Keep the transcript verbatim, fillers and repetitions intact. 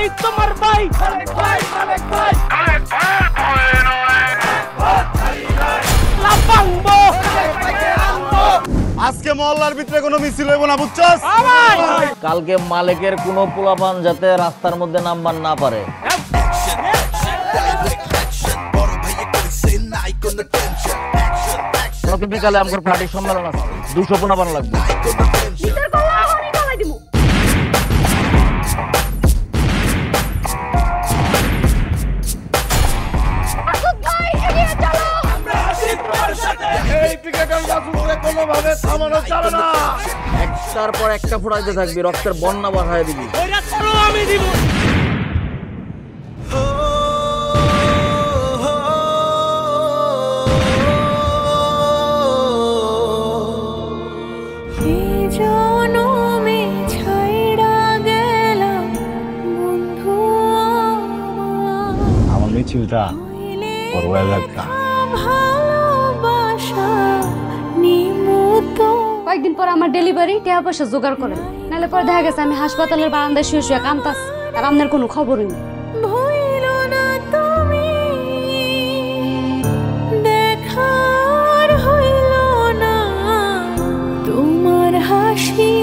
ভাই তোমার ভাই মালিক ভাই মালিক ভাই মালিক ভাই লাপাঙ্গো আজকে মহল্লার ভিতরে কোনো মিছিল হইব না বুঝছস? কালকে মালিকের কোনো পোলাপান যাতে রাস্তার মধ্যে নামবার না পারে। বিকালে আমার পার্টির সম্মেলন আছে, দুশো পোলাপান লাগবে। একটার পর একটা ফুটাইতে থাকবি, রক্তের বন্যা বাড়ায় দিবি। আমি দিব আমার মিছিলটা বড় এলাকা। কয়েকদিন পর আমার ডেলিভারি, টাকা পয়সা জোগাড় করেন, নাহলে পরে দেখা গেছে আমি হাসপাতালের বারান্দায় শুয়ে শুয়ে কাঁদতাছি আর আপনার কোনো খবরই নেই। দেখার হইল না তোমার হাসি।